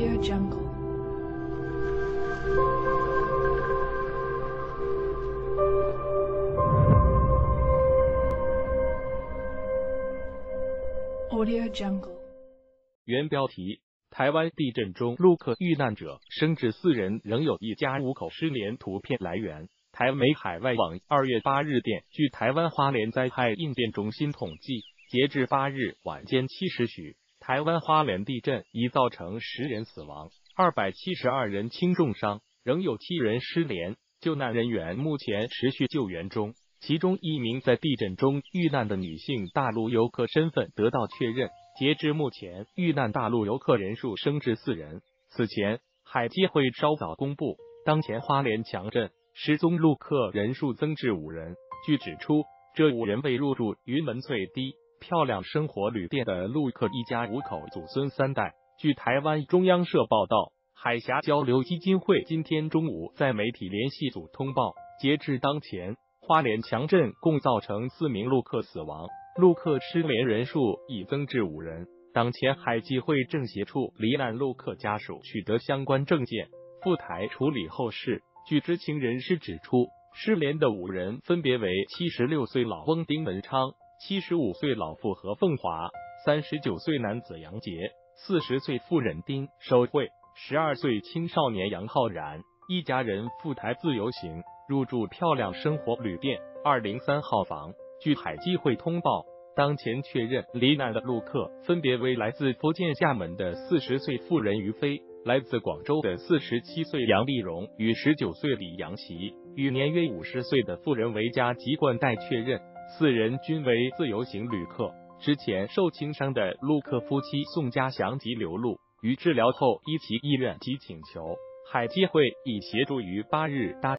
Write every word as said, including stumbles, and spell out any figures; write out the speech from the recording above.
Audio Jungle. Audio Jungle. 原标题：台湾地震中陆客遇难者升至四人，仍有一家五口失联。图片来源：台媒海外网。二月八日电，据台湾花莲灾害应变中心统计，截至八日晚间七时许，台湾花莲地震已造成十人死亡，二百七十二人轻重伤，仍有七人失联。救难人员目前持续救援中，其中一名在地震中遇难的女性大陆游客身份得到确认。截至目前，遇难大陆游客人数升至四人。此前，海基会稍早公布，当前花莲强震失踪陆客人数增至五人。据指出，这五人为入住云门翠堤漂亮生活旅店的陆客一家五口祖孙三代。据台湾中央社报道，海峡交流基金会今天中午在媒体联系组通报，截至当前，花莲强震共造成四名陆客死亡，陆客失联人数已增至五人。当前海基会正协助罹难陆客家属取得相关证件，赴台处理后事。据知情人士指出，失联的五人分别为七十六岁老翁丁文昌、七十五岁老妇何凤华、三十九岁男子杨杰、四十岁妇人丁守慧、十二岁青少年杨浩然，一家人赴台自由行，入住漂亮生活旅店二零三号房。据海基会通报，当前确认罹难的陆客分别为来自福建厦门的四十岁妇人于飞，来自广州的四十七岁杨丽蓉与十九岁李阳琪，与年约五十岁的妇人为家籍冠带确认，四人均为自由行旅客。之前受轻伤的陆客夫妻宋家祥及刘露，于治疗后依其意愿及请求，海基会已协助于八日搭